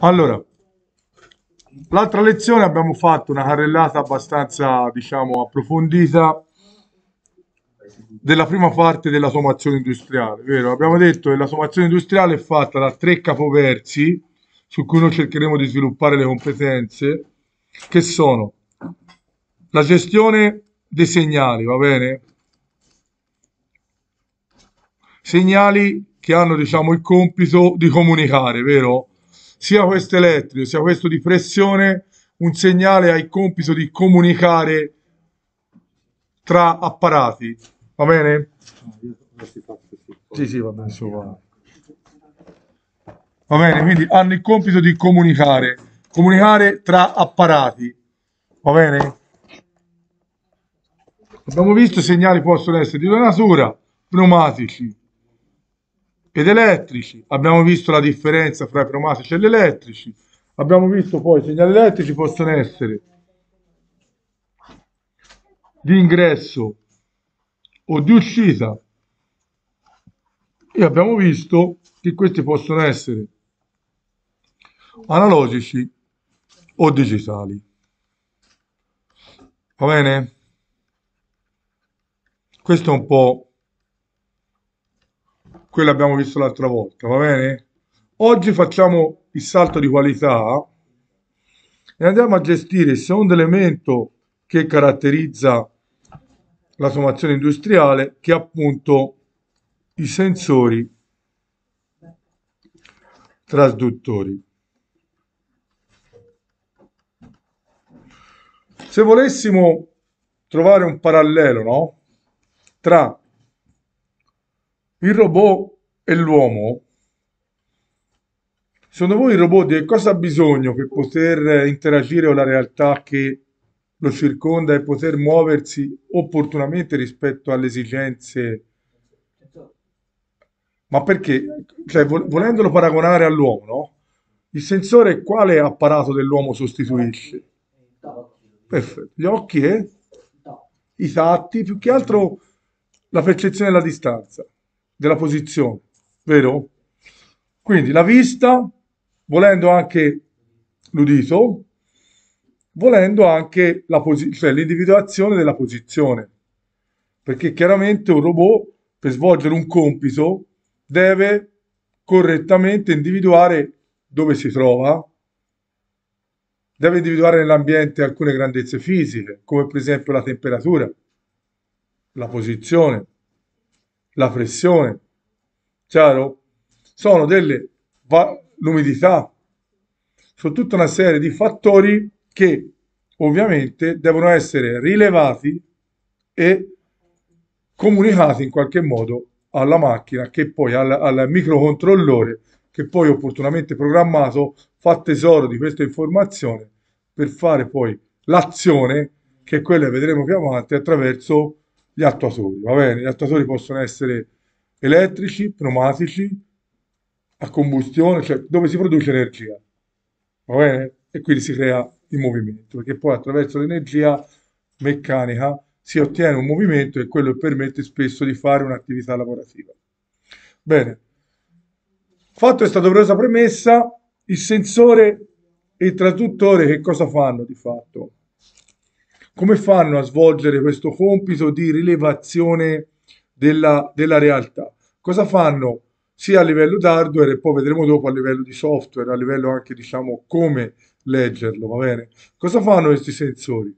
Allora, l'altra lezione abbiamo fatto una carrellata abbastanza, diciamo, approfondita della prima parte dell'automazione industriale, vero? Abbiamo detto che l'automazione industriale è fatta da tre capoversi su cui noi cercheremo di sviluppare le competenze, che sono la gestione dei segnali, va bene? Segnali che hanno, diciamo, il compito di comunicare, vero? Sia questo elettrico, sia questo di pressione, un segnale ha il compito di comunicare tra apparati, va bene? Sì, sì, va bene, va bene, quindi hanno il compito di comunicare, comunicare tra apparati, va bene? Abbiamo visto i segnali possono essere di due natura, pneumatici ed elettrici. Abbiamo visto la differenza fra i pneumatici e gli elettrici. Abbiamo visto poi i segnali elettrici possono essere di ingresso o di uscita e abbiamo visto che questi possono essere analogici o digitali. Va bene? Questo è un po' quello che abbiamo visto l'altra volta, va bene? Oggi facciamo il salto di qualità e andiamo a gestire il secondo elemento che caratterizza l'automazione industriale, che è appunto i sensori trasduttori. Se volessimo trovare un parallelo, no? Tra il robot e l'uomo, secondo voi il robot di che cosa ha bisogno per poter interagire con la realtà che lo circonda e poter muoversi opportunamente rispetto alle esigenze? Ma perché, cioè, volendolo paragonare all'uomo, no? Il sensore quale apparato dell'uomo sostituisce? Perfetto. Gli occhi e i tatti, più che altro la percezione della distanza, della posizione, vero? Quindi la vista, volendo anche l'udito, volendo anche cioè l'individuazione della posizione, perché chiaramente un robot per svolgere un compito deve correttamente individuare dove si trova, deve individuare nell'ambiente alcune grandezze fisiche, come per esempio la temperatura, la posizione, la pressione, chiaro? Sono l'umidità, sono tutta una serie di fattori che ovviamente devono essere rilevati e comunicati in qualche modo alla macchina che poi al microcontrollore che poi opportunamente programmato fa tesoro di questa informazione per fare poi l'azione che è quella che vedremo più avanti attraverso gli attuatori, va bene? Gli attuatori possono essere elettrici, pneumatici, a combustione, cioè dove si produce energia, va bene? E quindi si crea il movimento, perché poi attraverso l'energia meccanica si ottiene un movimento e quello permette spesso di fare un'attività lavorativa. Bene, fatto questa doverosa premessa, il sensore e il trasduttore che cosa fanno di fatto? Come fanno a svolgere questo compito di rilevazione della realtà? Cosa fanno sia a livello di hardware e poi vedremo dopo a livello di software, a livello anche diciamo come leggerlo, va bene? Cosa fanno questi sensori?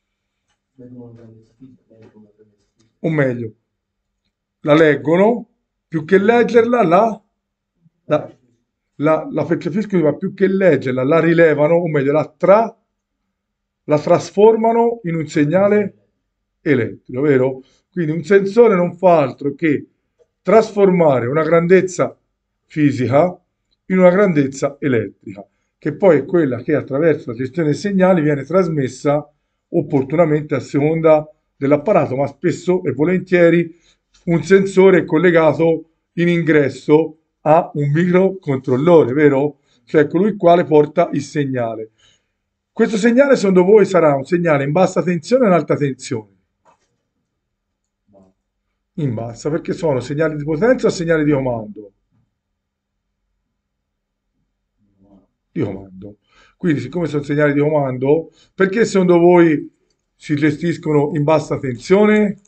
O meglio, la leggono, più che leggerla la, la percepiscono, ma più che leggerla, la rilevano, o meglio, la trasformano in un segnale elettrico, vero? Quindi un sensore non fa altro che trasformare una grandezza fisica in una grandezza elettrica, che poi è quella che attraverso la gestione dei segnali viene trasmessa opportunamente a seconda dell'apparato, ma spesso e volentieri un sensore è collegato in ingresso a un microcontrollore, vero? Cioè colui il quale porta il segnale. Questo segnale secondo voi sarà un segnale in bassa tensione o in alta tensione? In bassa, perché sono segnali di potenza o segnali di comando? di comando. Quindi, siccome sono segnali di comando, perché secondo voi si gestiscono in bassa tensione?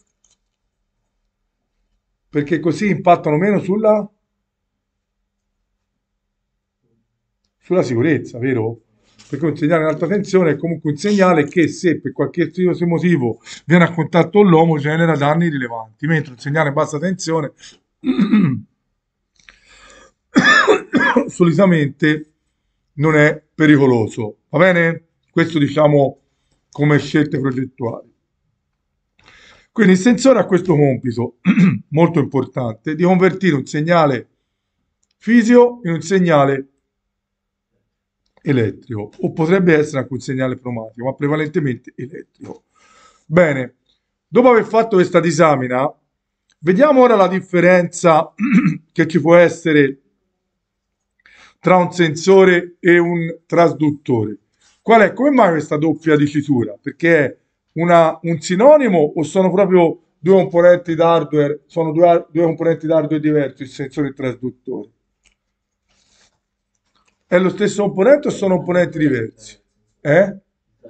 Perché così impattano meno sulla sicurezza, vero? Perché un segnale in alta tensione è comunque un segnale che se per qualche motivo viene a contatto con l'uomo genera danni rilevanti, mentre un segnale in bassa tensione solitamente non è pericoloso. Va bene? Questo diciamo come scelte progettuali. Quindi il sensore ha questo compito molto importante di convertire un segnale fisico in un segnale elettrico, o potrebbe essere anche un segnale pneumatico, ma prevalentemente elettrico. Bene, dopo aver fatto questa disamina, vediamo ora la differenza che ci può essere tra un sensore e un trasduttore. Qual è? Come mai questa doppia dicitura? Perché è un sinonimo o sono proprio due componenti d'hardware, sono due componenti d'hardware diversi, il sensore e il trasduttore? È lo stesso componente o sono componenti diversi? Eh?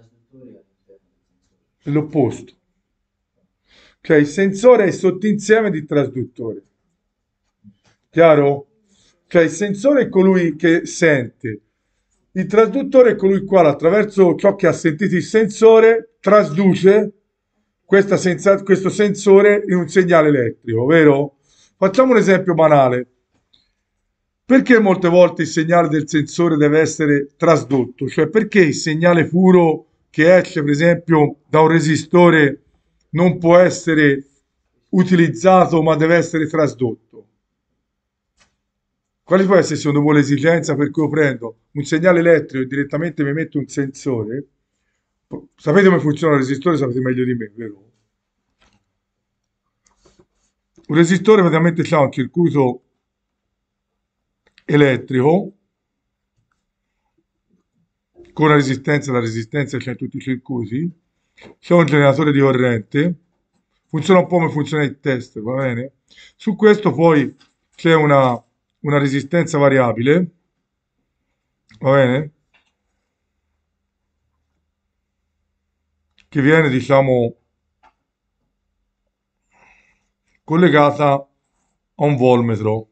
È l'opposto. Cioè il sensore è il sottinsieme di trasduttore. Chiaro? Cioè il sensore è colui che sente, il trasduttore è colui il quale attraverso ciò che ha sentito il sensore trasduce questo sensore in un segnale elettrico, vero? Facciamo un esempio banale. Perché molte volte il segnale del sensore deve essere trasdotto? Cioè perché il segnale puro che esce per esempio da un resistore non può essere utilizzato ma deve essere trasdotto? Quale può essere secondo voi l'esigenza per cui io prendo un segnale elettrico e direttamente mi metto un sensore? Sapete come funziona il resistore? Sapete meglio di me, vero? Un resistore praticamente ha un circuito elettrico con la resistenza c'è in tutti i circuiti, c'è un generatore di corrente, funziona un po' come funziona il tester, va bene? Su questo poi c'è una resistenza variabile, va bene? Che viene, diciamo, collegata a un volmetro,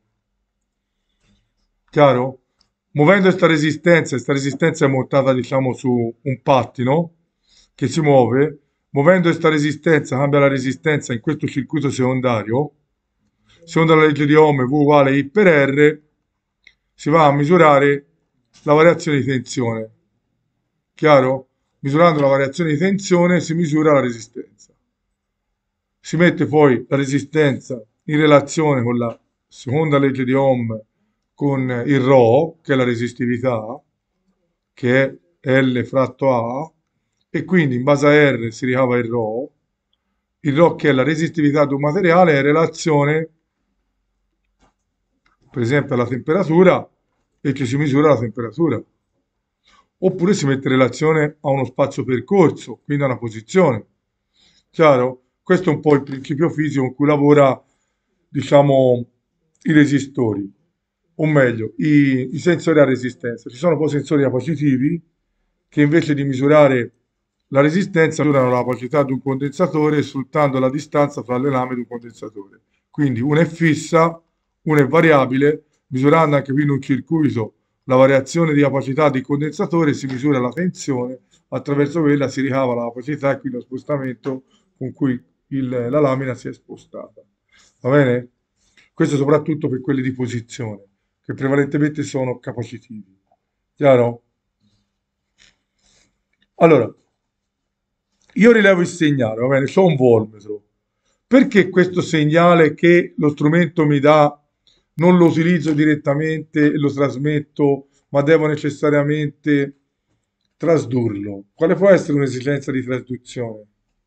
chiaro? Muovendo questa resistenza è montata, diciamo, su un pattino che si muove, muovendo questa resistenza cambia la resistenza in questo circuito secondario, secondo la legge di Ohm V uguale I per R, si va a misurare la variazione di tensione. Chiaro? Misurando la variazione di tensione si misura la resistenza. Si mette poi la resistenza in relazione con la seconda legge di Ohm con il ρ, che è la resistività, che è L fratto A, e quindi in base a R si ricava il ρ che è la resistività di un materiale è in relazione, per esempio, alla temperatura, e ci si misura la temperatura. Oppure si mette in relazione a uno spazio percorso, quindi a una posizione. Chiaro? Questo è un po' il principio fisico con cui lavora, diciamo, i resistori, o meglio, i sensori a resistenza. Ci sono poi sensori capacitivi che invece di misurare la resistenza misurano la capacità di un condensatore sfruttando la distanza tra le lame di un condensatore. Quindi una è fissa, una è variabile, misurando anche qui in un circuito la variazione di capacità di condensatore, si misura la tensione, attraverso quella si ricava la capacità e quindi lo spostamento con cui la lamina si è spostata. Va bene? Questo soprattutto per quelli di posizione, che prevalentemente sono capacitivi. Chiaro? Allora, io rilevo il segnale, va bene, c'ho un volmetro. Perché questo segnale che lo strumento mi dà non lo utilizzo direttamente e lo trasmetto, ma devo necessariamente trasdurlo? Quale può essere un'esigenza di trasduzione?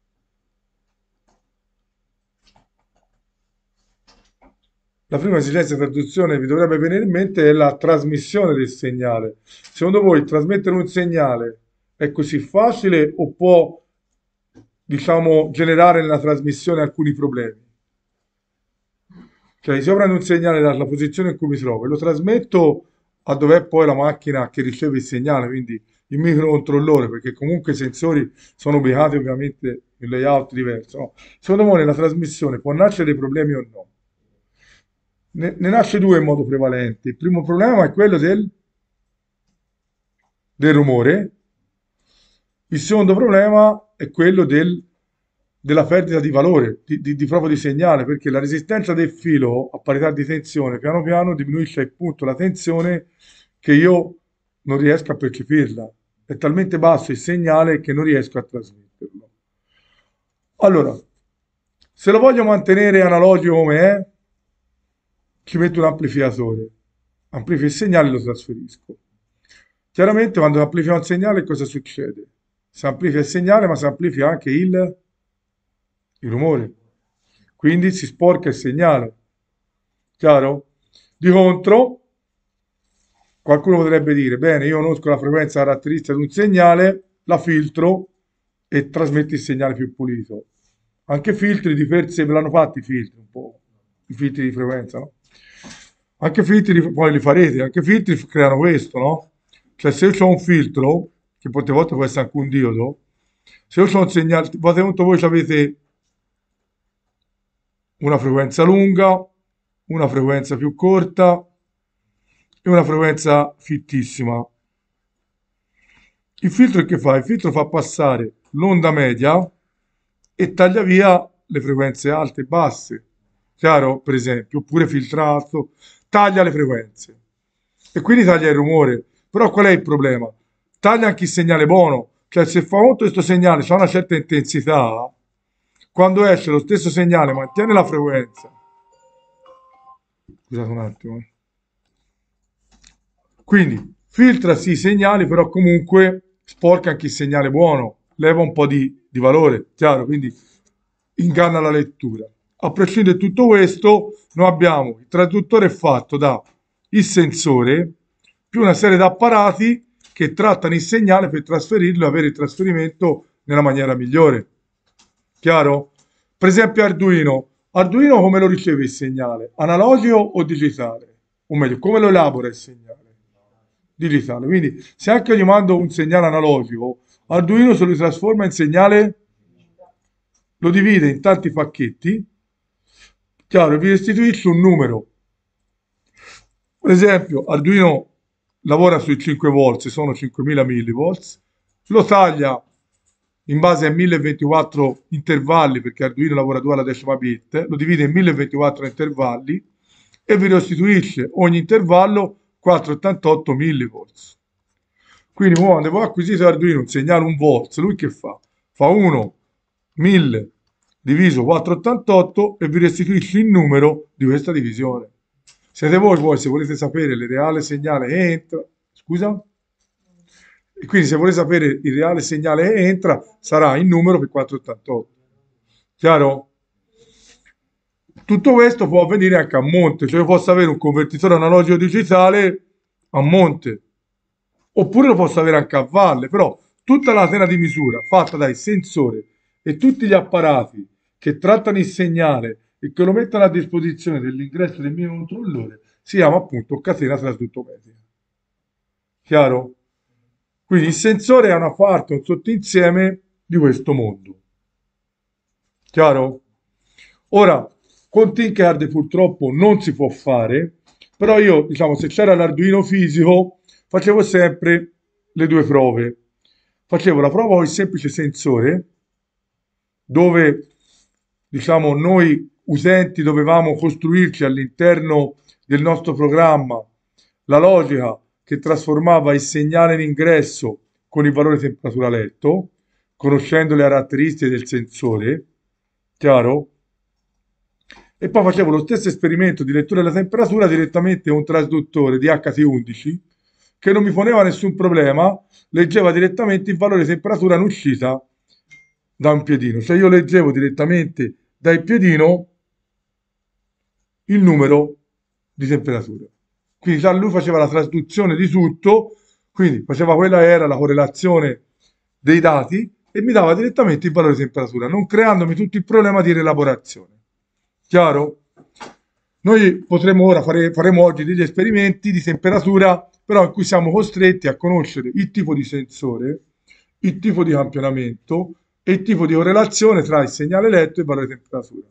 La prima esigenza di traduzione che vi dovrebbe venire in mente è la trasmissione del segnale. Secondo voi trasmettere un segnale è così facile o può, diciamo, generare nella trasmissione alcuni problemi? Cioè, se io prendo un segnale dalla posizione in cui mi trovo e lo trasmetto a dov'è poi la macchina che riceve il segnale, quindi il microcontrollore, perché comunque i sensori sono ubicati ovviamente in layout diverso. No? Secondo me nella trasmissione può nascere dei problemi o no? Ne nasce due in modo prevalente. Il primo problema è quello del rumore, il secondo problema è quello della perdita di valore, proprio di segnale, perché la resistenza del filo a parità di tensione piano piano diminuisce al punto la tensione che io non riesco a percepirla. È talmente basso il segnale che non riesco a trasmetterlo. Allora, se lo voglio mantenere analogico come è, ci metto un amplificatore, amplifico il segnale e lo trasferisco. Chiaramente quando amplifica un segnale cosa succede? Si amplifica il segnale ma si amplifica anche il rumore, quindi si sporca il segnale, chiaro? Di contro, qualcuno potrebbe dire, bene, io conosco la frequenza caratteristica di un segnale, la filtro e trasmetto il segnale più pulito. Anche filtri di per sé, ve l'hanno fatti i filtri, un po', i filtri di frequenza, no? Anche filtri, poi li farete, anche filtri creano questo, no? Cioè se io ho un filtro, che molte volte può essere anche un diodo, se io ho un segnale, voi avete una frequenza lunga, una frequenza più corta e una frequenza fittissima. Il filtro che fa? Il filtro fa passare l'onda media e taglia via le frequenze alte e basse. Chiaro? Per esempio, oppure filtrato, taglia le frequenze e quindi taglia il rumore. Però qual è il problema? Taglia anche il segnale buono, cioè se fa conto questo segnale ha una certa intensità, quando esce lo stesso segnale mantiene la frequenza. Scusate un attimo. Quindi filtra sì i segnali, però comunque sporca anche il segnale buono, leva un po' di valore, chiaro? Quindi inganna la lettura. A prescindere da tutto questo, noi abbiamo il traduttore fatto da il sensore più una serie di apparati che trattano il segnale per trasferirlo e avere il trasferimento nella maniera migliore. Chiaro? Per esempio Arduino. Arduino come lo riceve il segnale? Analogico o digitale? O meglio, come lo elabora il segnale? Digitale. Quindi se anche io gli mando un segnale analogico, Arduino se lo trasforma in segnale, lo divide in tanti pacchetti, chiaro, e vi restituisce un numero. Per esempio, Arduino lavora sui 5 volt, sono 5000 millivolts, lo taglia in base a 1024 intervalli, perché Arduino lavora 2 alla decima bit, lo divide in 1024 intervalli e vi restituisce ogni intervallo 488 millivolts. Quindi quando voi acquisite Arduino un segnale 1 volt, lui che fa? Fa 1 1000 diviso 488 e vi restituisce il numero di questa divisione. Siete voi poi, se volete sapere il reale segnale che entra, scusa? E quindi se volete sapere il reale segnale che entra, sarà il numero per 488. Chiaro? Tutto questo può avvenire anche a monte, cioè io posso avere un convertitore analogico digitale a monte, oppure lo posso avere anche a valle, però tutta la catena di misura fatta dai sensori e tutti gli apparati che trattano il segnale e che lo mettono a disposizione dell'ingresso del mio controllore si chiama appunto catena trasduttometrica. Chiaro? Quindi il sensore è una parte, un sottoinsieme di questo mondo. Chiaro? Ora, con Tinkercad purtroppo non si può fare, però io, diciamo, se c'era l'Arduino fisico, facevo sempre le due prove. Facevo la prova con il semplice sensore, dove, diciamo, noi utenti dovevamo costruirci all'interno del nostro programma la logica che trasformava il segnale in ingresso con il valore temperatura letto, conoscendo le caratteristiche del sensore, chiaro? E poi facevo lo stesso esperimento di lettura della temperatura direttamente con un trasduttore di HT11 che non mi poneva nessun problema, leggeva direttamente il valore di temperatura in uscita da un piedino. Cioè io leggevo direttamente dal piedino il numero di temperatura. Quindi già lui faceva la traduzione di tutto, quindi faceva quella era la correlazione dei dati e mi dava direttamente il valore di temperatura, non creandomi tutto il problema di rielaborazione. Chiaro? Noi potremo ora faremo oggi degli esperimenti di temperatura però in cui siamo costretti a conoscere il tipo di sensore, il tipo di campionamento e il tipo di correlazione tra il segnale letto e il valore di temperatura.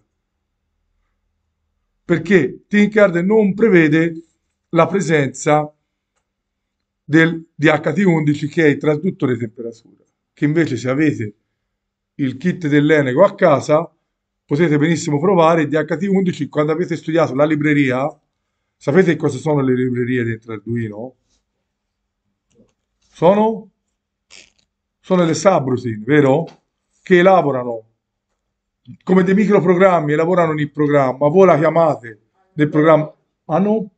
Perché Tinkercad non prevede la presenza del DHT11 che è il trasduttore di temperatura, che invece se avete il kit dell'Eneco a casa potete benissimo provare il DHT11 quando avete studiato la libreria. Sapete cosa sono le librerie dentro Arduino? Sono? Sono le subroutine, vero? Che elaborano come dei microprogrammi, elaborano il programma, voi la chiamate del programma. Ah no?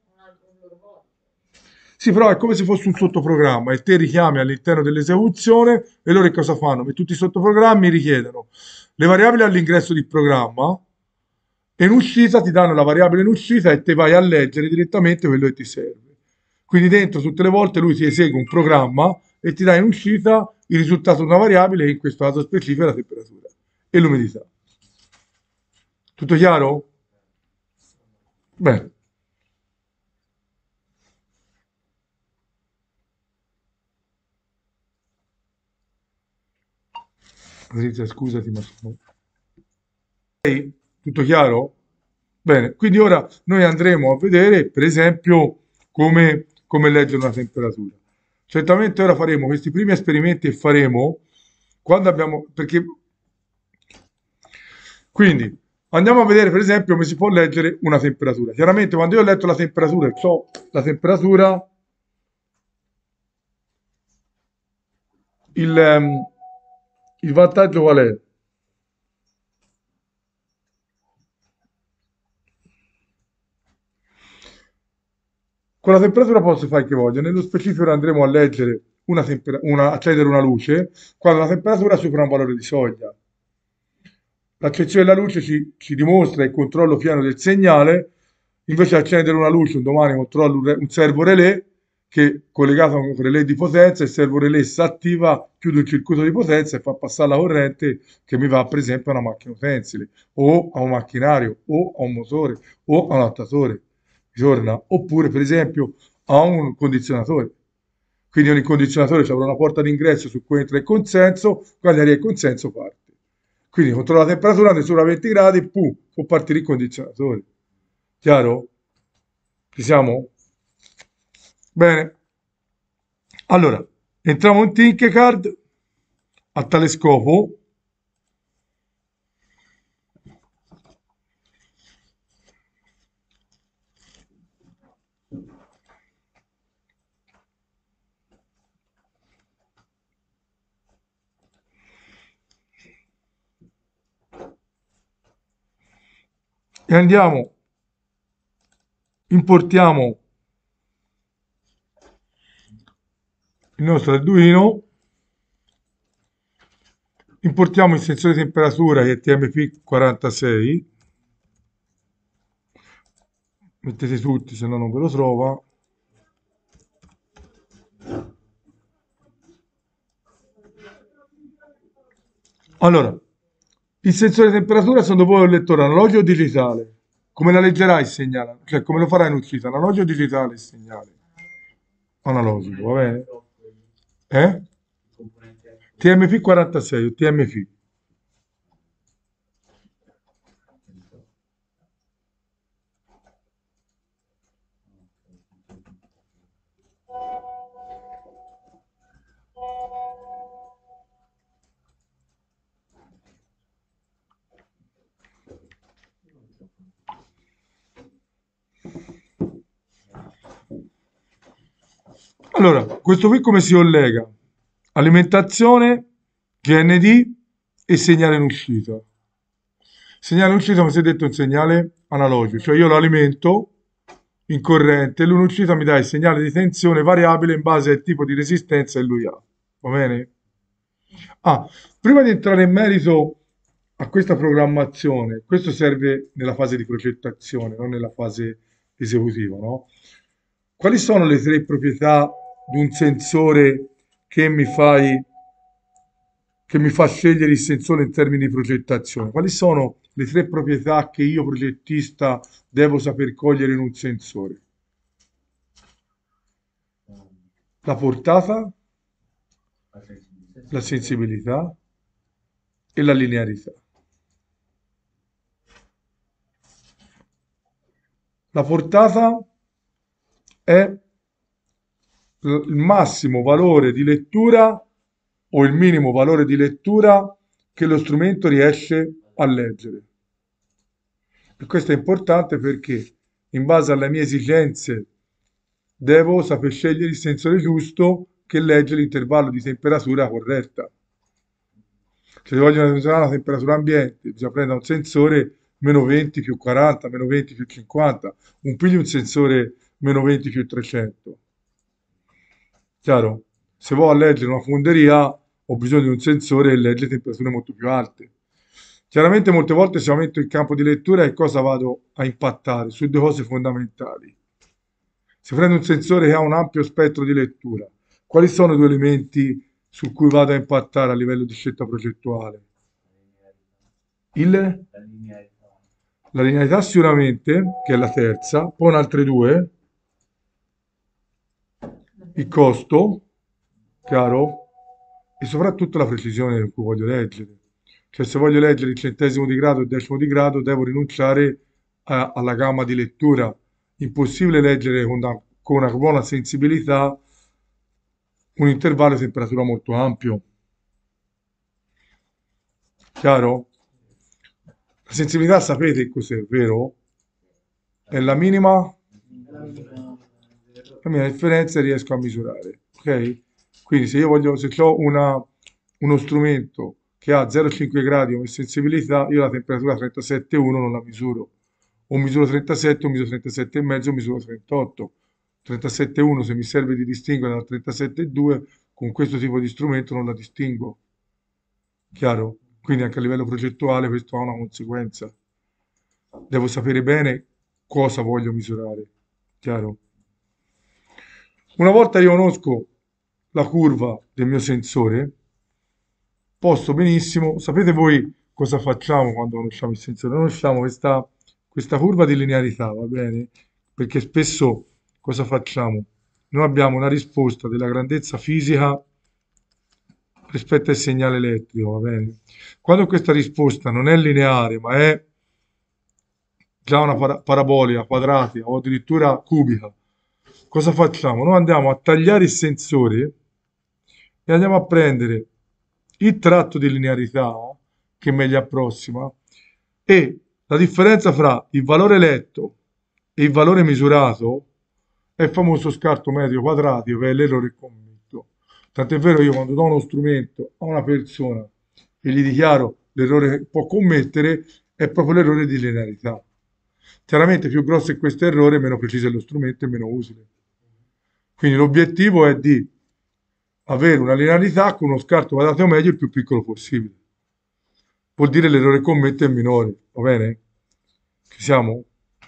Sì, però è come se fosse un sottoprogramma e te richiami all'interno dell'esecuzione e loro che cosa fanno? Che tutti i sottoprogrammi richiedono le variabili all'ingresso del programma e in uscita ti danno la variabile in uscita e te vai a leggere direttamente quello che ti serve. Quindi dentro tutte le volte lui ti esegue un programma e ti dà in uscita il risultato di una variabile che in questo caso specifica è la temperatura e l'umidità. Tutto chiaro? Bene. Patrizia, scusati, ma sono... Ok? Tutto chiaro? Bene, quindi ora noi andremo a vedere, per esempio, come leggere una temperatura. Certamente ora faremo questi primi esperimenti e faremo quando abbiamo, perché quindi andiamo a vedere per esempio come si può leggere una temperatura. Chiaramente quando io ho letto la temperatura e so la temperatura, il, ehm, il vantaggio qual è? Con la temperatura posso fare che voglio, nello specifico ora andremo a leggere accendere una luce quando la temperatura supera un valore di soglia. L'accezione della luce ci dimostra il controllo pieno del segnale, invece di accendere una luce un domani controllo un servo relè che collegato a un relè di potenza, il servo relè si attiva, chiude un circuito di potenza e fa passare la corrente che mi va per esempio a una macchina utensile o a un macchinario o a un motore o a un attatore, ritorna, oppure per esempio a un condizionatore. Quindi ogni condizionatore avrà una porta d'ingresso su cui entra il consenso, quando arriva il consenso parte. Quindi controlla la temperatura, ne sopra 20 gradi, pum, può partire il condizionatore. Chiaro? Ci siamo? Bene. Allora, entriamo in Tinkercad a tale scopo. E andiamo, importiamo il nostro Arduino, importiamo il sensore di temperatura che è TMP46, mettete tutti se no non ve lo trova. Allora, il sensore di temperatura secondo voi è un lettore analogico o digitale? Come la leggerai il segnale? Cioè come lo farai in uscita? Analogico o digitale il segnale? Analogico, va bene? Eh? TMP46 o TMP? Allora, questo qui come si collega? Alimentazione, GND e segnale in uscita. Segnale in uscita, come si è detto, è un segnale analogico, cioè io lo alimento in corrente e lui in uscita mi dà il segnale di tensione variabile in base al tipo di resistenza che lui ha. Va bene? Ah, prima di entrare in merito a questa programmazione, questo serve nella fase di progettazione, non nella fase esecutiva, no? Quali sono le tre proprietà di un sensore che che mi fa scegliere il sensore in termini di progettazione? Quali sono le tre proprietà che io progettista devo saper cogliere in un sensore? la portata, La sensibilità. la sensibilità e la linearità. La portata è il massimo valore di lettura o il minimo valore di lettura che lo strumento riesce a leggere. E questo è importante perché in base alle mie esigenze devo saper scegliere il sensore giusto che legge l'intervallo di temperatura corretta. Se voglio misurare la temperatura ambiente, bisogna prendere un sensore meno 20 più 40, meno 20 più 50, un piglio un sensore meno 20 più 300. Chiaro? Se vado a leggere una fonderia, ho bisogno di un sensore che legge temperature molto più alte. Chiaramente molte volte se aumento il campo di lettura e cosa vado a impattare? Su due cose fondamentali. Se prendo un sensore che ha un ampio spettro di lettura, quali sono i due elementi su cui vado a impattare a livello di scelta progettuale? Il, La linearità. la linearità sicuramente, che è la terza, poi altre due, il costo, chiaro, e soprattutto la precisione con cui voglio leggere. Cioè se voglio leggere il centesimo di grado e il decimo di grado, devo rinunciare alla gamma di lettura. Impossibile leggere con una buona sensibilità un intervallo di temperatura molto ampio. Chiaro? La sensibilità sapete cos'è, vero? È la minima, la mia differenza riesco a misurare, ok? Quindi se io voglio, se ho uno strumento che ha 0,5 gradi come sensibilità, io la temperatura 37,1 non la misuro. O misuro 37, o misuro 37 e mezzo, o misuro 38. 37,1 se mi serve di distinguere dal 37,2, con questo tipo di strumento non la distingo. Chiaro? Quindi anche a livello progettuale questo ha una conseguenza. Devo sapere bene cosa voglio misurare. Chiaro? Una volta io conosco la curva del mio sensore, posso benissimo, sapete voi cosa facciamo quando conosciamo il sensore? Noi conosciamo questa curva di linearità, va bene? Perché spesso cosa facciamo? Noi abbiamo una risposta della grandezza fisica rispetto al segnale elettrico, va bene? Quando questa risposta non è lineare, ma è già una parabolica, quadratica o addirittura cubica, cosa facciamo? Noi andiamo a tagliare il sensore e andiamo a prendere il tratto di linearità che meglio approssima e la differenza fra il valore letto e il valore misurato è il famoso scarto medio quadratico che è l'errore commesso. Tant'è vero io quando do uno strumento a una persona e gli dichiaro l'errore che può commettere è proprio l'errore di linearità. Chiaramente più grosso è questo errore, meno preciso è lo strumento e meno utile. Quindi l'obiettivo è di avere una linearità con uno scarto quadrato medio il più piccolo possibile. Vuol dire l'errore commesso è minore, va bene? Ci siamo?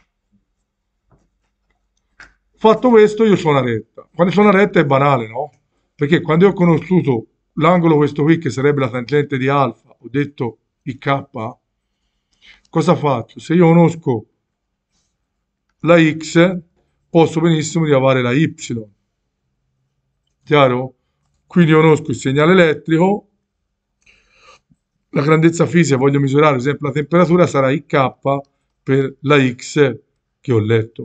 Fatto questo, io ho una retta. Quando c'ho una retta è banale, no? Perché quando io ho conosciuto l'angolo questo qui, che sarebbe la tangente di alfa, ho detto IK, cosa faccio? Se io conosco la X, posso benissimo ricavare la Y. Chiaro? Quindi conosco il segnale elettrico, la grandezza fisica, voglio misurare ad esempio la temperatura, sarà IK per la X che ho letto.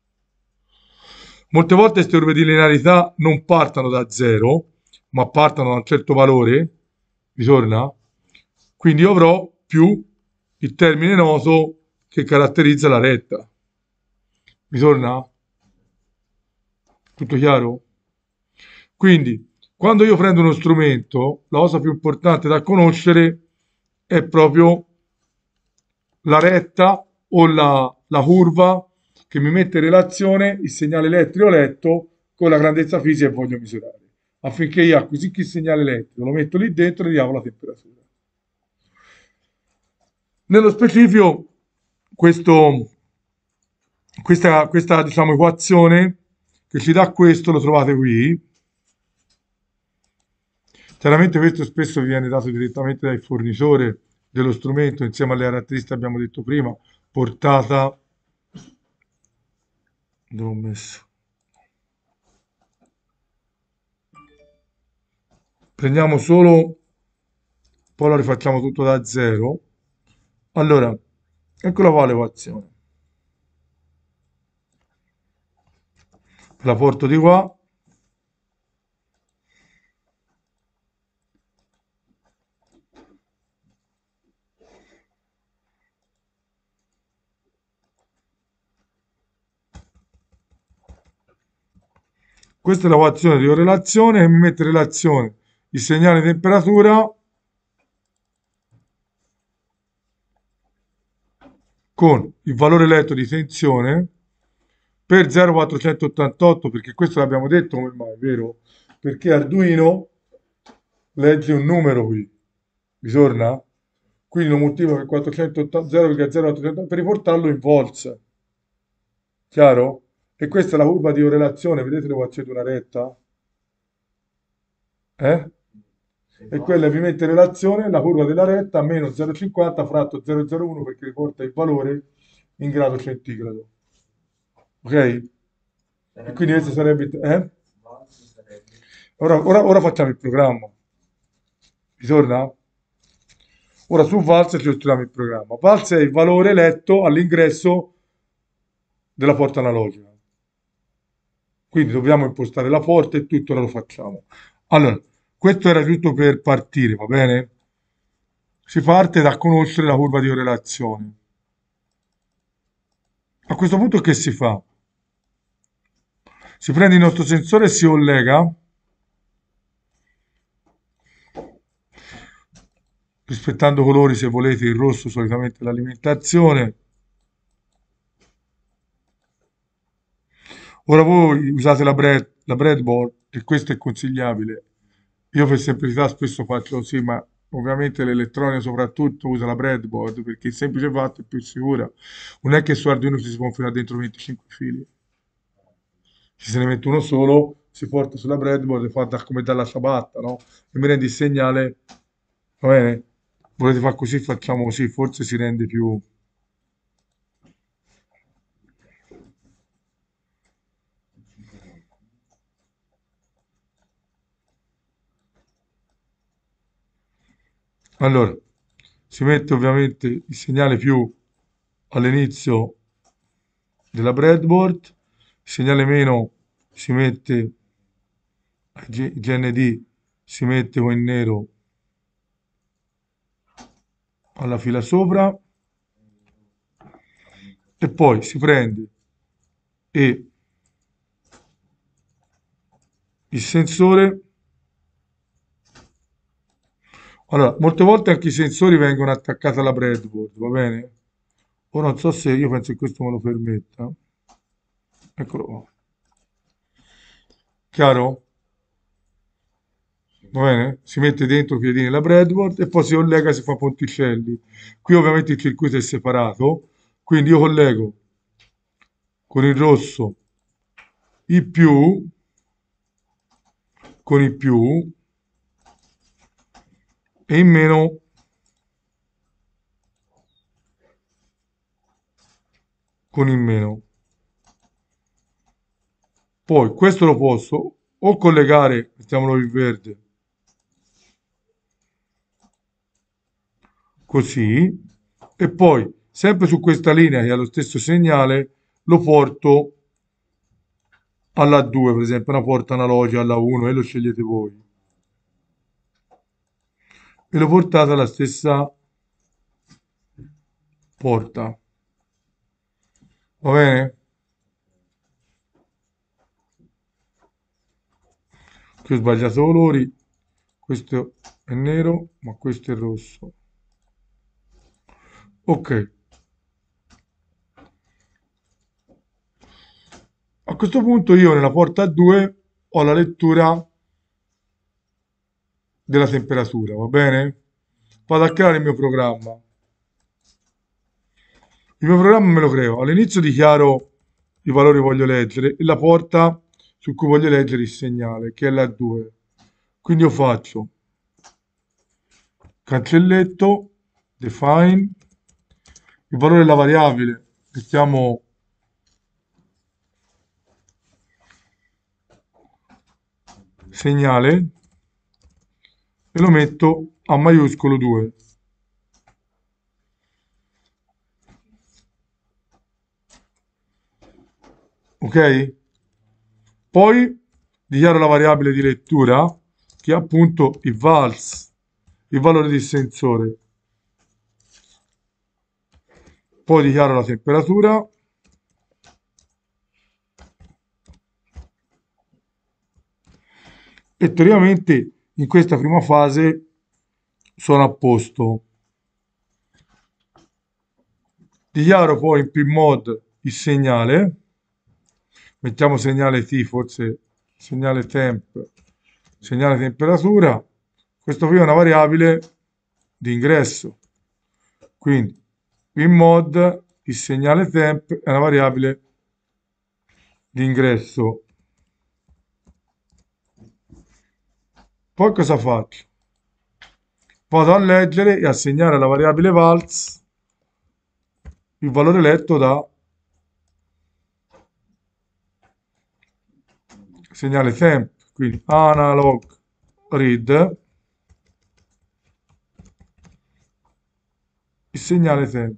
Molte volte queste curve di linearità non partono da zero, ma partono da un certo valore, ritorna, quindi io avrò più il termine noto che caratterizza la retta. Ritorna? Tutto chiaro? Quindi, quando io prendo uno strumento, la cosa più importante da conoscere è proprio la retta o la curva che mi mette in relazione il segnale elettrico letto con la grandezza fisica che voglio misurare. Affinché io acquisisca il segnale elettrico, lo metto lì dentro e riavo la temperatura. Nello specifico, questa diciamo, equazione che ci dà questo lo trovate qui. Chiaramente questo spesso viene dato direttamente dal fornitore dello strumento insieme alle caratteristiche che abbiamo detto prima, portata, dove ho messo? prendiamo solo, poi lo rifacciamo tutto da zero. Allora, eccola qua l'equazione. La porto di qua. Questa è l'equazione di correlazione che mi mette in relazione il segnale di temperatura con il valore letto di tensione per 0,488, perché questo l'abbiamo detto come mai, vero? Perché Arduino legge un numero qui, mi torna? Quindi lo moltiplico per 0,0480 per riportarlo in volts, chiaro? E questa è la curva di correlazione, vedete l'equazione di una retta? Eh? Se E qua, quella vi mette in relazione la curva della retta a meno 0,50 fratto 0,01 perché riporta il valore in grado centigrado. Ok? E sarebbe quindi questo volts, sarebbe... volts sarebbe, Ora facciamo il programma. Ritorna? Ora su Vals ci costruiamo il programma. Vals è il valore letto all'ingresso della porta analogica. Quindi dobbiamo impostare la porta e tutto, ora lo facciamo. Allora, questo era tutto per partire, va bene? Si parte da conoscere la curva di correlazione. A questo punto che si fa? Si prende il nostro sensore e si collega, rispettando colori se volete, il rosso solitamente l'alimentazione. Ora voi usate la breadboard e questo è consigliabile. Io per semplicità spesso faccio così, ma ovviamente l'elettronica soprattutto usa la breadboard perché il semplice fatto è più sicura. Non è che su Arduino si può infilare dentro 25 fili. Se ne mette uno solo, si porta sulla breadboard e fa come dalla ciabatta, no? E mi rende il segnale, va bene? Volete fare così, facciamo così, forse si rende più... il 5 volt. Allora, si mette ovviamente il segnale più all'inizio della breadboard, il segnale meno si mette, GND si mette con il nero alla fila sopra e poi si prende e il sensore. Allora, molte volte anche i sensori vengono attaccati alla breadboard, va bene? Ora non so se io penso che questo me lo permetta. Eccolo qua. Chiaro? Sì. Va bene? Si mette dentro i piedini la breadboard e poi si collega, si fa ponticelli. Qui ovviamente il circuito è separato, quindi io collego con il rosso i più, con i più e in meno con il meno. Poi questo lo posso o collegare, mettiamolo in verde, così, e poi sempre su questa linea che ha lo stesso segnale lo porto alla 2, per esempio, una porta analogica alla 1 e lo scegliete voi. E lo portate alla stessa porta. Va bene? Qui ho sbagliato i colori. Questo è nero, ma questo è rosso. Ok. A questo punto io nella porta 2 ho la lettura della temperatura, va bene? Vado a creare il mio programma. Il mio programma me lo creo. All'inizio dichiaro i valori che voglio leggere e la porta su cui voglio leggere il segnale, che è la 2. Quindi io faccio cancelletto, define, il valore della variabile, mettiamo segnale, e lo metto a maiuscolo 2. Ok? Poi dichiaro la variabile di lettura che è appunto il vals, il valore di sensore. Poi dichiaro la temperatura e teoricamente in questa prima fase sono a posto. Dichiaro poi in pmod il segnale, mettiamo segnale T, forse segnale temp, segnale temperatura. Questo qui è una variabile di ingresso, quindi pmod il segnale temp è una variabile di ingresso. Poi cosa faccio? Vado a leggere e assegnare alla variabile vals il valore letto da segnale temp, quindi analog read il segnale temp.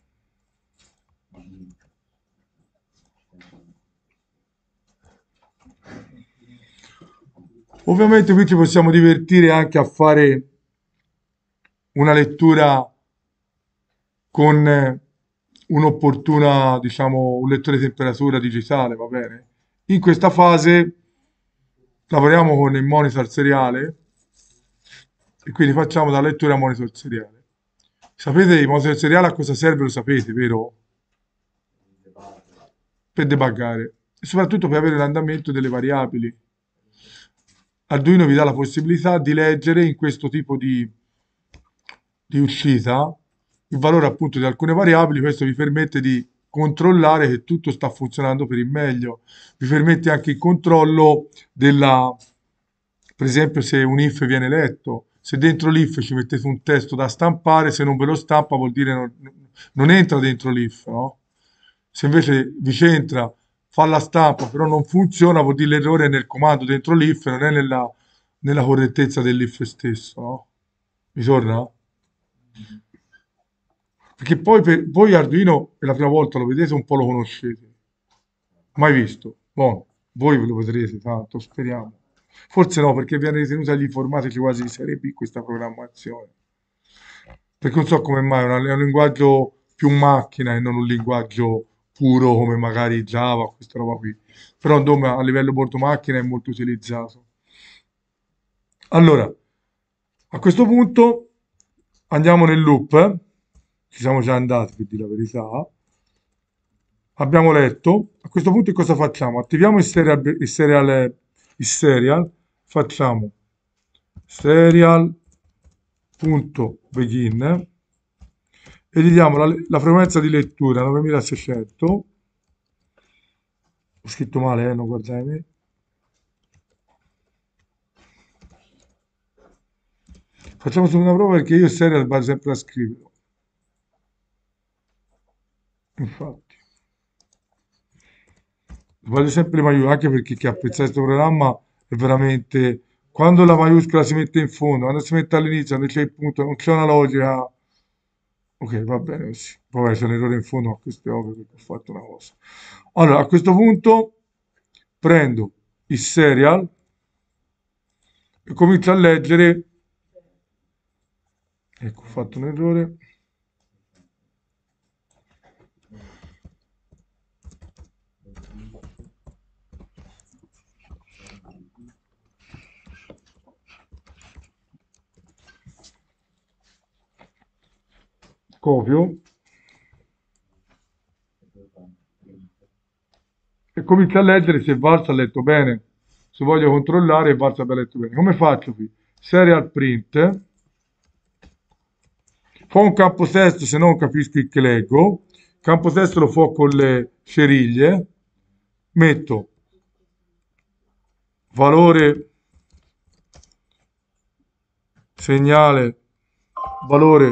Ovviamente qui ci possiamo divertire anche a fare una lettura con un'opportuna, diciamo, un lettore temperatura digitale, va bene? In questa fase lavoriamo con il monitor seriale e quindi facciamo da lettura a monitor seriale. Sapete il monitor seriale a cosa serve? Lo sapete, vero? Per debuggare e soprattutto per avere l'andamento delle variabili. Arduino vi dà la possibilità di leggere in questo tipo di uscita il valore appunto di alcune variabili, questo vi permette di controllare che tutto sta funzionando per il meglio, vi permette anche il controllo della, per esempio se un if viene letto, se dentro l'if ci mettete un testo da stampare, se non ve lo stampa vuol dire non entra dentro l'if, no? Se invece vi c'entra, fa la stampa, però non funziona, vuol dire l'errore è nel comando dentro l'if, non è nella correttezza dell'if stesso, no? Mi torna? Perché poi voi Arduino per la prima volta lo vedete, un po' lo conoscete. Mai visto? Boh, voi ve lo vedrete tanto, speriamo. Forse no, perché viene ritenuta agli informatici quasi di serie B questa programmazione. Perché non so come mai, è un linguaggio più macchina e non un linguaggio puro come magari Java, questa roba qui. Però insomma, a livello bordo macchina è molto utilizzato. Allora, a questo punto andiamo nel loop, ci siamo già andati per dire la verità. Abbiamo letto, a questo punto cosa facciamo? Attiviamo il serial, facciamo serial.begin e gli diamo la frequenza di lettura 9600. Ho scritto male, non guardate me. Facciamo solo una prova perché io il serial vado sempre a scriverlo. Infatti, voglio sempre le maiuscole, anche perché chi ha apprezzato questo programma è veramente... Quando la maiuscola si mette in fondo, quando si mette all'inizio, quando c'è il punto, non c'è una logica. Ok, va bene così. Vabbè, c'è un errore in fondo, ma questo è ovvio perché ho fatto una cosa. Allora, a questo punto prendo il serial e comincio a leggere. Ecco, ho fatto un errore. Copio e comincio a leggere se il VARS ha letto bene. Se voglio controllare il VARS abbia letto bene. Come faccio qui? Serial print. Fa un campo testo se non capisco il che leggo. Campo testo lo fa con le ceriglie. Metto valore, segnale, valore.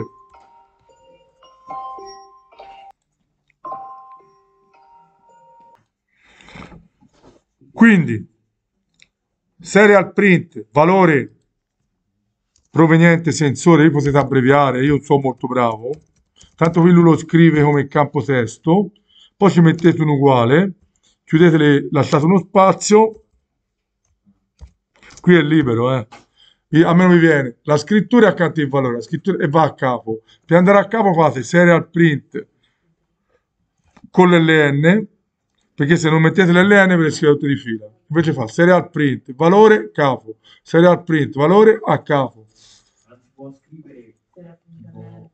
Quindi serial print, valore proveniente sensore, vi potete abbreviare, io non sono molto bravo, tanto qui lui lo scrive come campo testo, poi ci mettete un uguale, chiudete, lasciate uno spazio, qui è libero, eh. A me non mi viene, la scrittura è accanto al valore, la scrittura e va a capo, per andare a capo fate serial print con l'LN, perché se non mettete l'LN ve le scrivete di fila. Invece fa serial print, valore, capo, serial print, valore a capo. Non si può scrivere tipo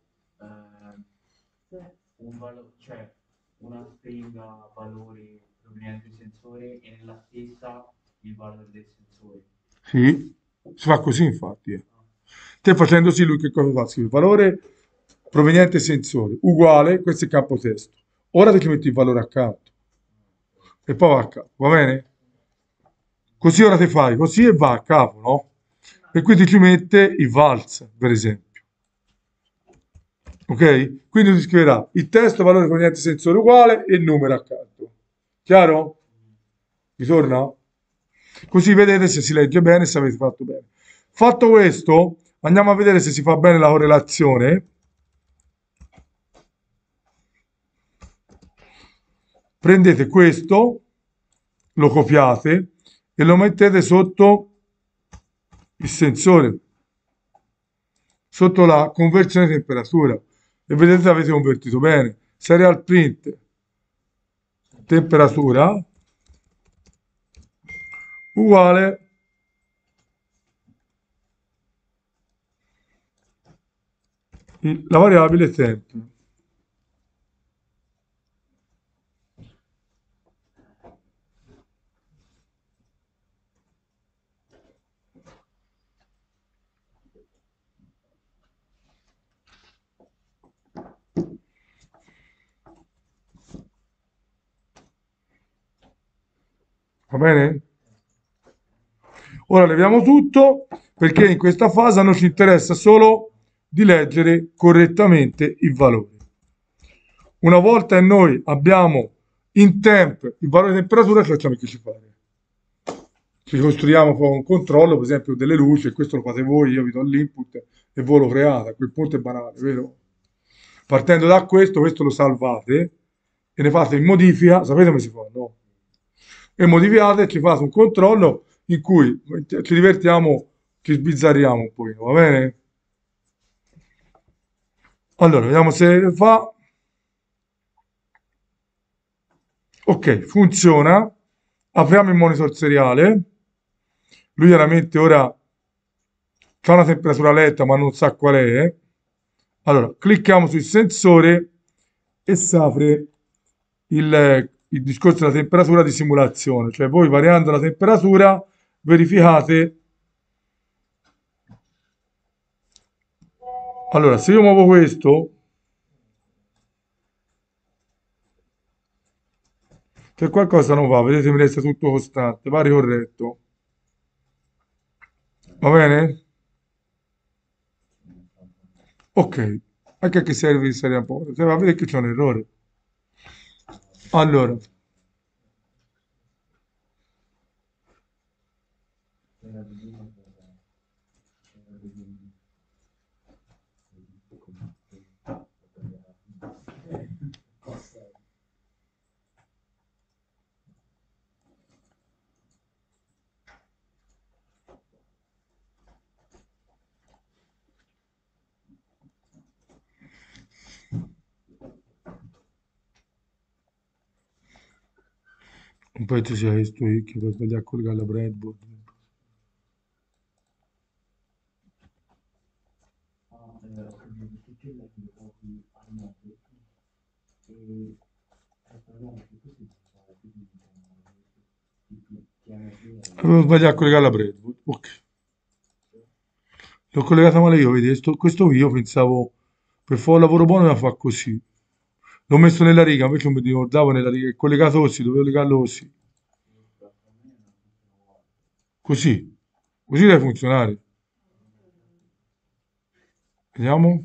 un valore, cioè una stringa valore proveniente dal sensore e nella stessa il valore del sensore. Sì, si fa così infatti. Te facendo sì, lui che cosa fa? Scrive valore proveniente sensore, uguale, questo è il campo testo. Ora ti ci metti il valore accanto e poi va a capo, va bene? Così ora ti fai, così e va a capo, no? E qui ti ci mette il vals, per esempio. Ok? Quindi ti scriverà il testo, valore proveniente sensore uguale e il numero accanto. Chiaro? Mi torna? Così vedete se si legge bene e se avete fatto bene. Fatto questo, andiamo a vedere se si fa bene la correlazione. Prendete questo, lo copiate e lo mettete sotto il sensore, sotto la conversione di temperatura e vedete se avete convertito bene. Serial print, temperatura uguale la variabile temp. Va bene? Ora leviamo tutto perché in questa fase a noi ci interessa solo di leggere correttamente il valore. Una volta che noi abbiamo in temp il valore di temperatura, ci facciamo che ci fare. Ci costruiamo poi un controllo, per esempio, delle luci, e questo lo fate voi, io vi do l'input e voi lo create. A quel punto è banale, vero? Partendo da questo lo salvate e ne fate in modifica, sapete come si fa, no? E modificate e ci fate un controllo in cui ci divertiamo, ci sbizzarriamo un pochino, va bene? Allora, vediamo se fa. Ok, funziona. Apriamo il monitor seriale. Lui chiaramente ora c'ha una temperatura letta, ma non sa qual è. Allora, clicchiamo sul sensore e si apre il discorso della temperatura di simulazione. Cioè voi variando la temperatura verificate. Allora, se io muovo questo, se qualcosa non va, vedete mi resta tutto costante, pare corretto. Va bene? Ok. Anche a che serve il serie un po'? Se va a vedere che c'è un errore. Allora, Era di prima era di un pezzo sia questo che per sbagliare a collegare la breadboard. quindi tutti i lati propri al mondo e parlare che così si fa quindi chiaramente Avevo sbagliato a collegare la breadboard. Ok. L'ho collegata male io, vedi? Questo io pensavo per fare un lavoro buono da fa così. L'ho messo nella riga, invece non mi ricordavo nella riga, è collegato così, dovevo legarlo così. Così. Così deve funzionare. Vediamo.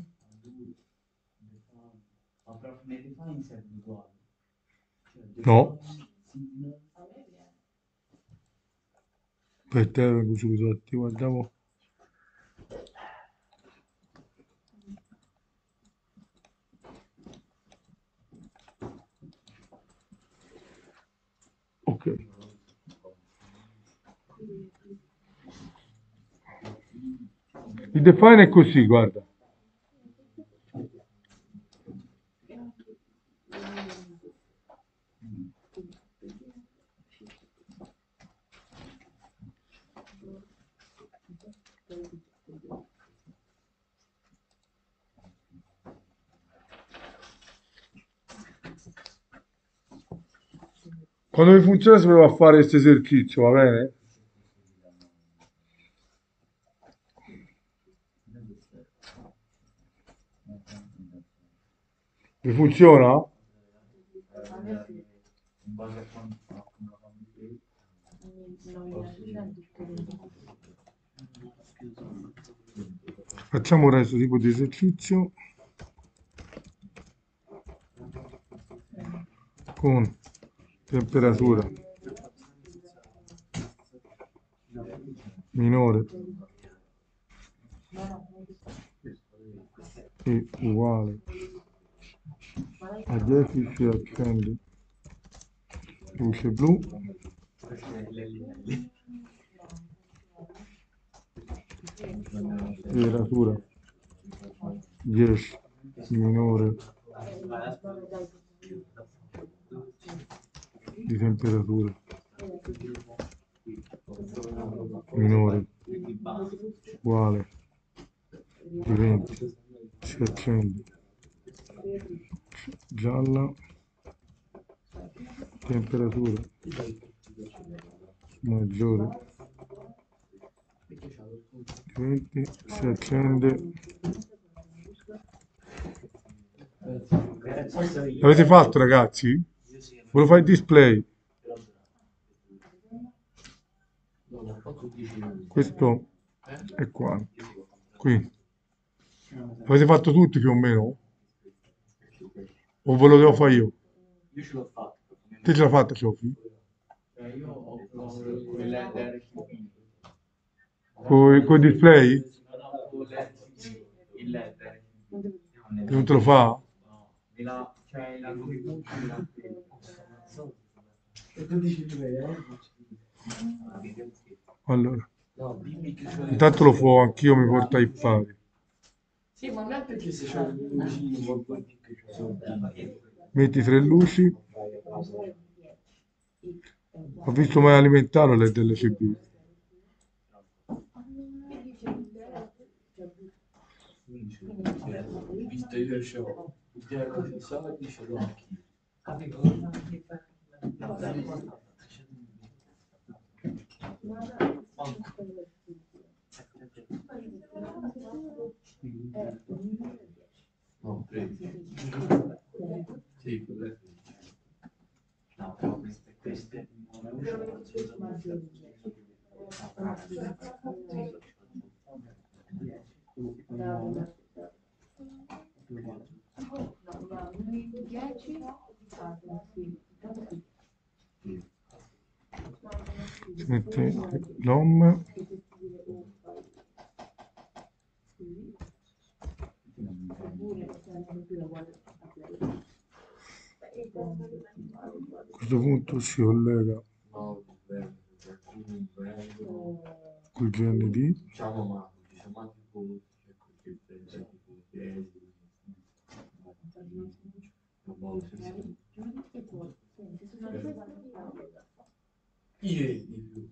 ma però nei design serve uguale cioè No. design signal Aspetta, vengo subito attivo, guardiamo. Il define è così, guarda. Quando mi funziona si prova a fare questo esercizio, va bene? Mi funziona? In base a quanto fammi Facciamo ora questo tipo di esercizio con temperatura minore e uguale a 10 si accende luce blu, temperatura 10 minore di temperatura minore uguale di 20 si accende gialla, temperatura maggiore di 20 si accende. L'avete fatto, ragazzi? Volevo fare il display. Questo è qua. Qui. L'avete fatto tutti più o meno? O ve lo devo fare io? Io ce l'ho fatta. Te ce l'ha fatta, Sofi? Io ho con il LED RGB. Con il display? No, con il LED RGB. Non te lo fa? No, cioè la TV me la e tu dici tu Allora, no, dimmi che intanto lo fa anch'io, mi porta ai pari. sì, ma non è perché se c'è un vicino, vuoi dire che c'è Metti 3 luci. Ho visto mai alimentare le dell'LCB. visto io c'ho il diario di soldi, ce l'ho anch'io. No, 13. Sì, quello è 13. No, però queste non è Si mette l'home. A questo punto si collega col GND. diciamo ma diciamo anche con che pensa tipo 10 un modo senza io di più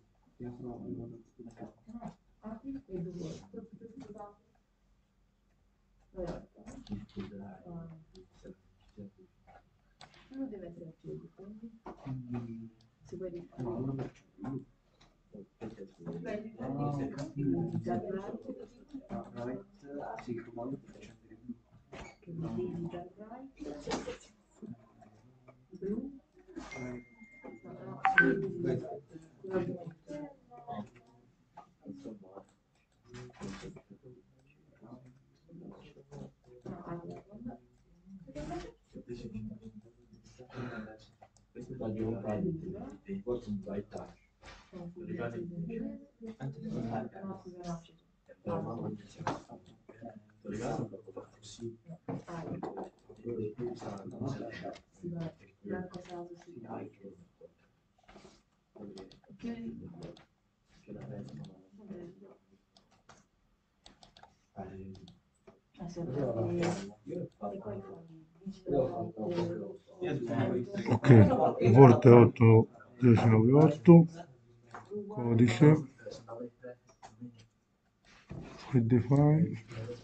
questo da giocare poi un by touch anche se non è però non ci siamo regalo così Ok, volte 8, 10, 9, 8, codice, define,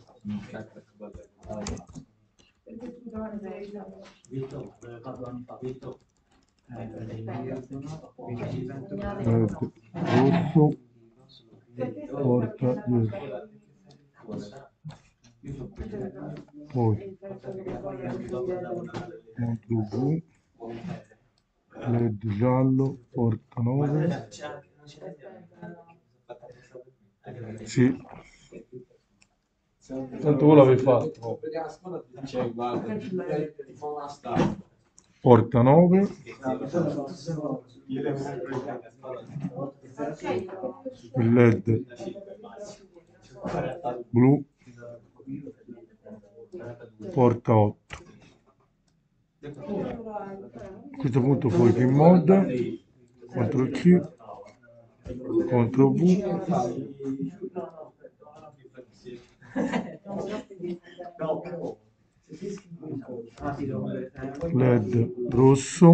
rosso, porta 10, poi contro V, LED giallo, porta 9, sì, tanto voi l'avete fatto, porta 9, il LED blu, porta 8. A questo punto fuori pin mod, CTRL C, CTRL V, LED rosso,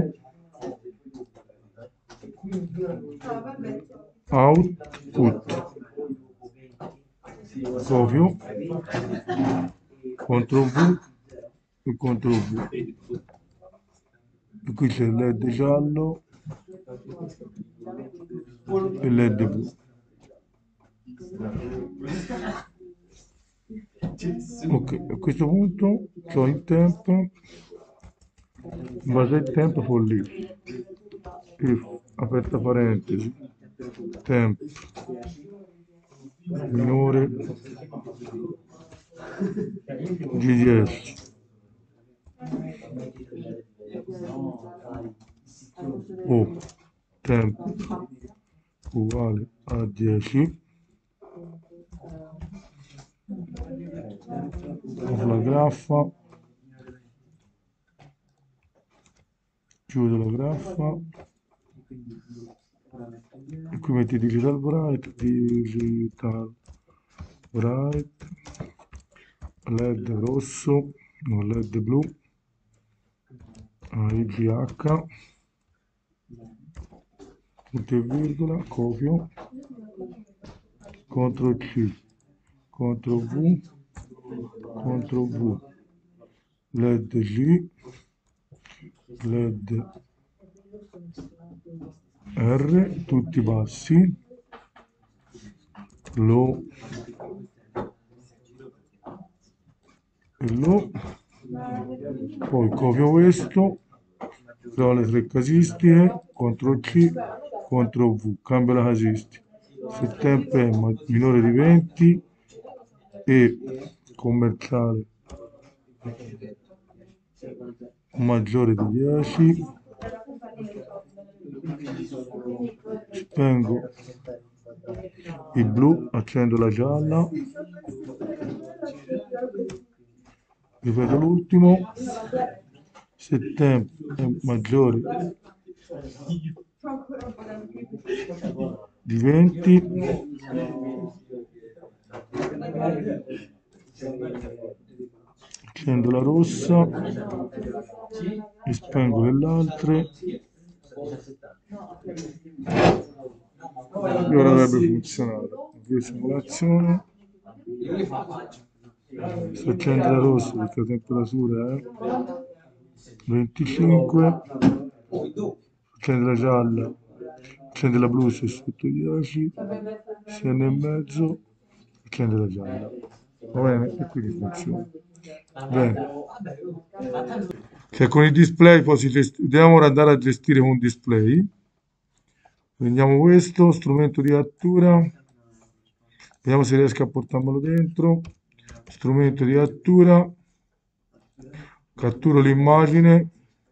output, copio, CTRL V e CTRL V. E qui c'è il LED giallo e il LED blu. Ok, a questo punto ho il temp, in base al tempo follisce, if, aperta parentesi, temp minore di 10, o temp uguale a 10, apro la graffa, chiudo la graffa e qui metti digital bright, LED rosso, no, LED blu, IGH, punto e virgola, copio, CTRL C, CTRL V, CTRL V, LED G, LED R, tutti bassi, low e low, poi copio questo, do le tre casistiche, CTRL C, CTRL V, cambio la casistica, se il tempo è minore di 20 e commerciale maggiore di 10, spengo il blu, accendo la gialla, ripeto l'ultimo, se il tempo è maggiore di 20, accendo la rossa e spengo le altre e ora dovrebbe funzionare. Avvio simulazione, sto accendendo la rossa perché la temperatura è 25, accende la gialla, accende la blu se è sotto 10, se è nel mezzo, accende la gialla. Va bene? E quindi funziona. Bene. Che con il display poi dobbiamo ora andare a gestire un display. Prendiamo questo strumento di cattura, vediamo se riesco a portarmelo dentro. Strumento di cattura, catturo l'immagine,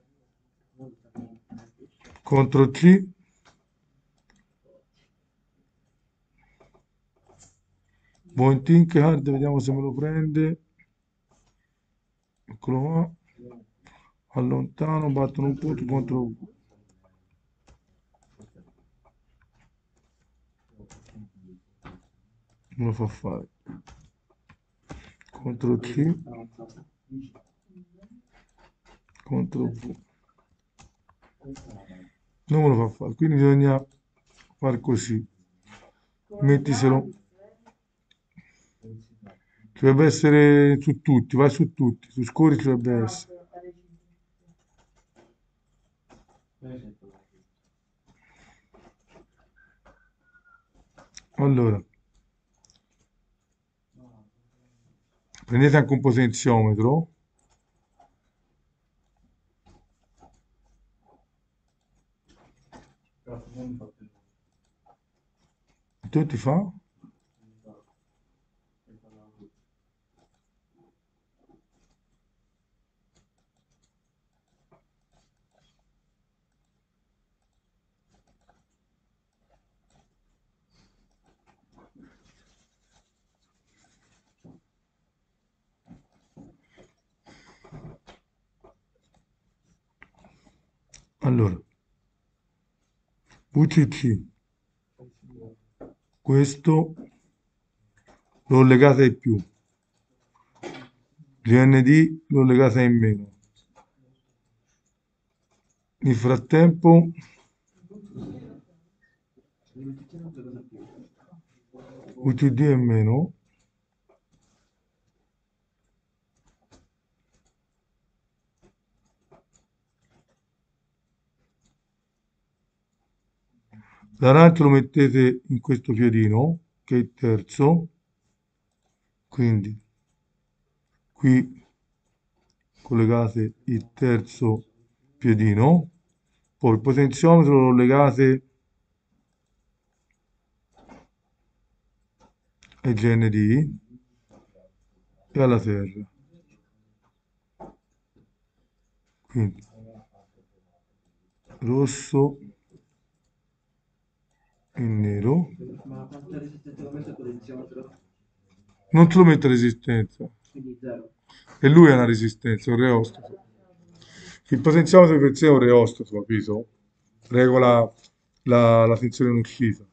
CTRL C, Pointing card, vediamo se me lo prende. Eccolo qua. Allontano, battono un punto, CTRL V. Me lo fa fare. CTRL C, avanzato. Dici, CTRL V. questa è la base. Non me lo fa fare, quindi bisogna fare così. Mettiselo. Ci dovrebbe essere su tutti, vai su tutti, su scori ci dovrebbe essere. Dove c'è quella? Allora, prendete anche un potenziometro. Però non mi fa più. Tu ti fa? Allora, UCC, questo lo legate ai più, GND lo legate ai meno. Nel frattempo, UTD è meno, l'arancio lo mettete in questo piedino, che è il terzo, quindi qui collegate il terzo piedino, poi il potenziometro lo legate ai GND e alla terra. Quindi rosso e nero. Ma quanta resistenza come questo potenziometro? Non te lo mette resistenza. Quindi zero. E lui è una resistenza, un reostato. Il potenziometro per sé è un reostato, capito? Regola la tensione in uscita.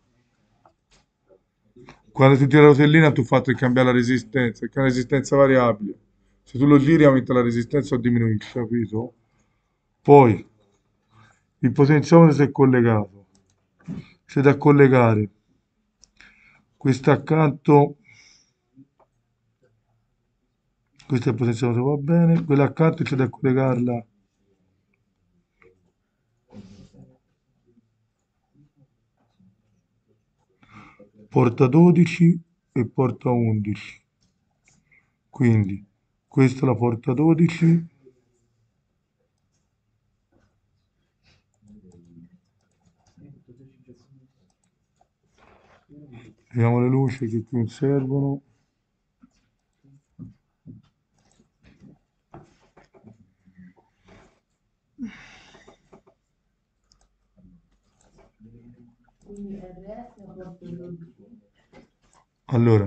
Quando tu tiri la rotellina, tu fai cambiare la resistenza, che è una resistenza variabile. Se tu lo giri, aumenta la resistenza o diminuisce, capito? Poi, il potenziometro si è collegato. C'è da collegare questo accanto, questo è il potenziometro, va bene, quello accanto c'è da collegarla porta 12 e porta 11. Quindi questa è la porta 12, vediamo le luci che qui servono. Allora,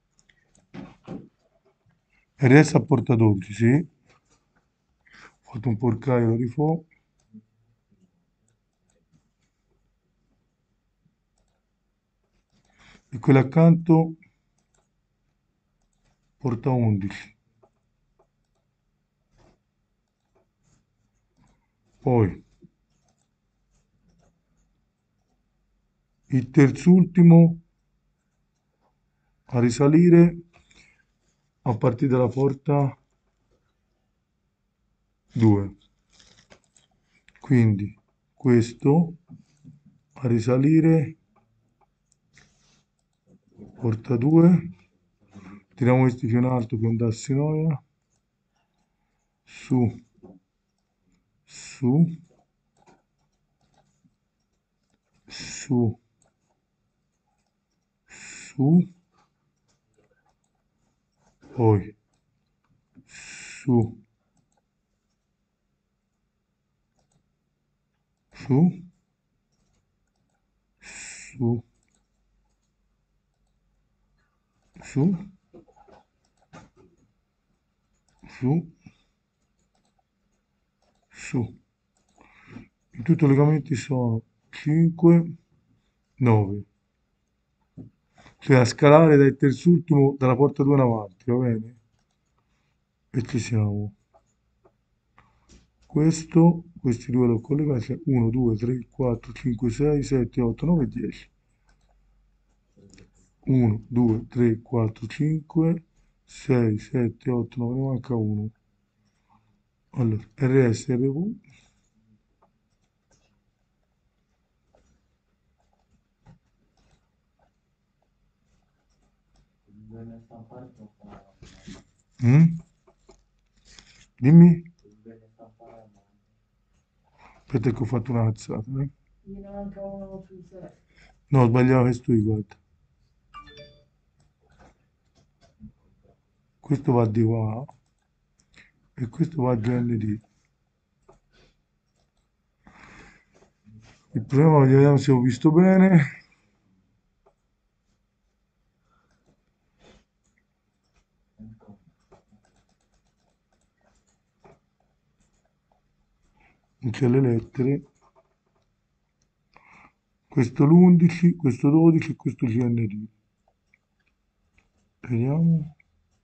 RS a porta 12, sì. Ho fatto un porcaio, lo rifò. E quello accanto porta 11. Poi il terzultimo a risalire a partire dalla porta 2. Quindi questo a risalire porta 2. Tiriamo questi più in alto che non dassi noia. Su, su, su, su, poi su, su, su, su, su, su. In tutto i legamenti sono 5, 9. Cioè a scalare dal terzultimo dalla porta 2 in avanti, va bene? e ci siamo. Questi due l'ho collegati, 1, 2, 3, 4, 5, 6, 7, 8, 9, 10. 1, 2, 3, 4, 5, 6, 7, 8, 9, ne manca uno. Allora, RSRV, Bisogna stampare troppo. mm? Dimmi, Bisogna stampare a mano. aspetta che ho fatto una cazzata, eh? Mi manca uno su 6. No, sbagliavo questo io, guarda. Questo va di qua e questo va a GND. Il problema, vediamo se ho visto bene. Non c'è le lettere. Questo l'11, questo 12 e questo GND. Vediamo.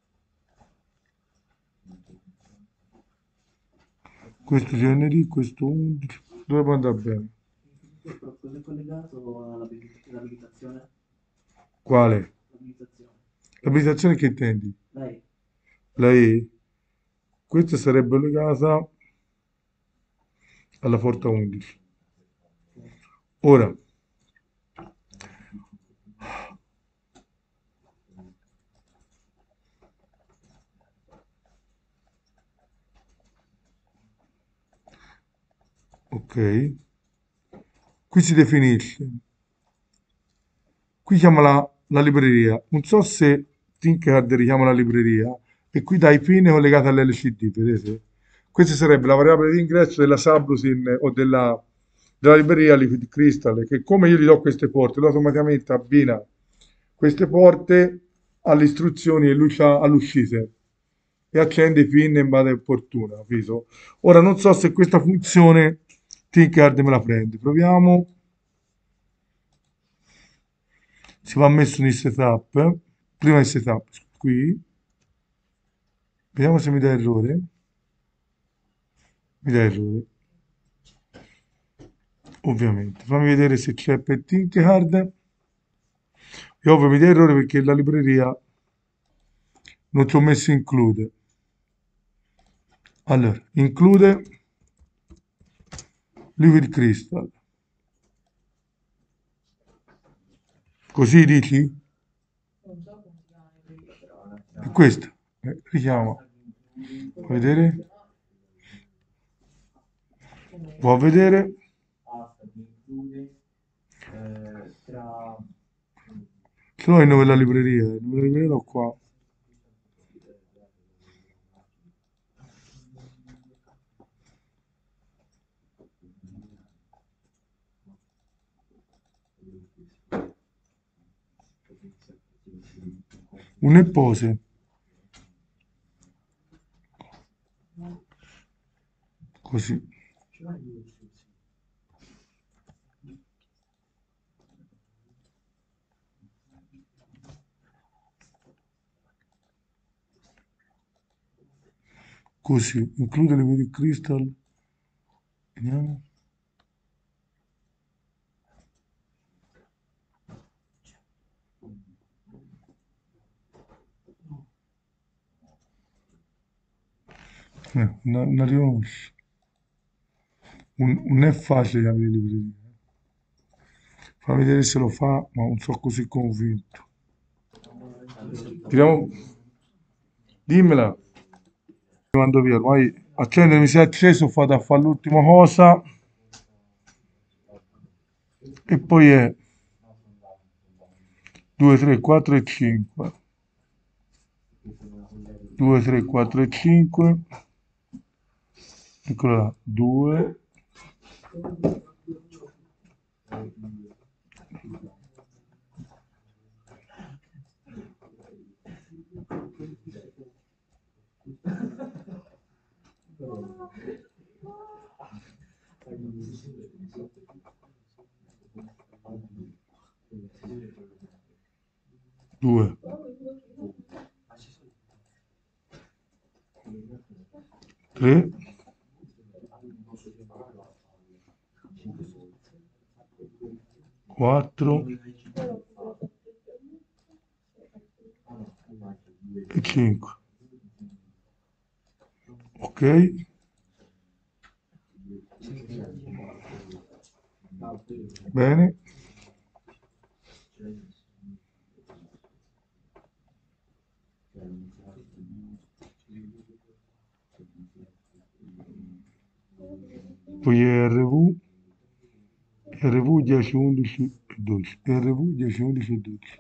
Questo GND, questo 11. Dovrebbe andare bene. Cosa è collegato all'abilitazione? Quale? L'abilitazione. L'abitazione che intendi? Lei? La E? Questa sarebbe legata alla porta 11. Ora, ok, qui si definisce, qui chiama la libreria, non so se Tinkercad richiama la libreria, e qui dai pin collegata all'LCD, vedete? Questa sarebbe la variabile di ingresso della subroutine o della libreria Liquid Crystal, che come io gli do queste porte, lui automaticamente abbina queste porte alle istruzioni e lui all'uscita e accende i pin in base opportuna, capito? Ora non so se questa funzione Tinkercad me la prende. Proviamo. Si va messo in setup. Prima il setup, qui. Vediamo se mi dà errore. Mi dà errore. Ovviamente. Fammi vedere se c'è per Tinkercad. E ovvio mi dà errore perché la libreria non ci ho messo include. Allora, include Liquid Crystal. Così dici? Non so come si chiama in inglese, però È questo. Richiama. Puoi vedere? Può vedere? basta, mi include tra Ce l'ho il nome della libreria. Il nome della libreria l'ho qua. Un pose. Così. Così. Include Liquid Crystal. Vediamo. Non riconosce. Non è facile aprire le librerie. Fa vedere se lo fa, ma non sono così convinto. Tiriamo. Dimmela. Mi mando via, ormai accendere mi si è acceso, ho fatto a fare l'ultima cosa e poi è 2, 3, 4 e 5. 2, 3, 4 e 5. Eccola là. 2. 2. 3, 4 e 5. Ok? Bene. Poi RV 10, 11 e 12. RV 10, 11 e 12.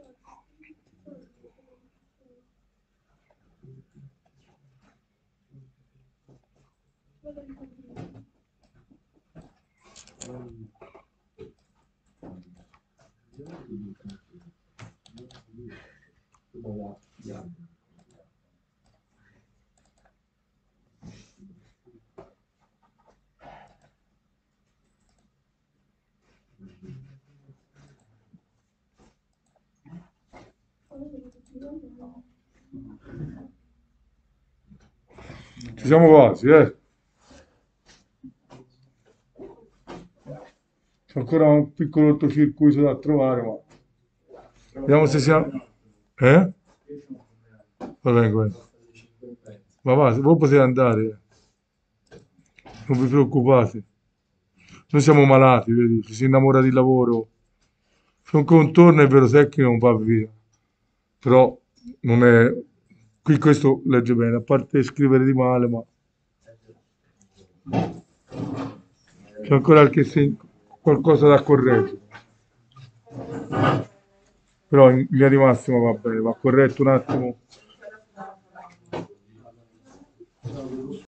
Ci siamo quasi, eh. C'è ancora un piccolo cortocircuito da trovare, ma vediamo se siamo. Eh? Va bene, questo. Ma va, voi potete andare, non vi preoccupate. Noi siamo malati, vedi? Ci si innamora di lavoro. Se un contorno è vero tecnico non va via. Però non è. Qui questo legge bene, a parte scrivere di male, ma c'è ancora qualcosa da correggere. Però in linea di massima va bene, va corretto un attimo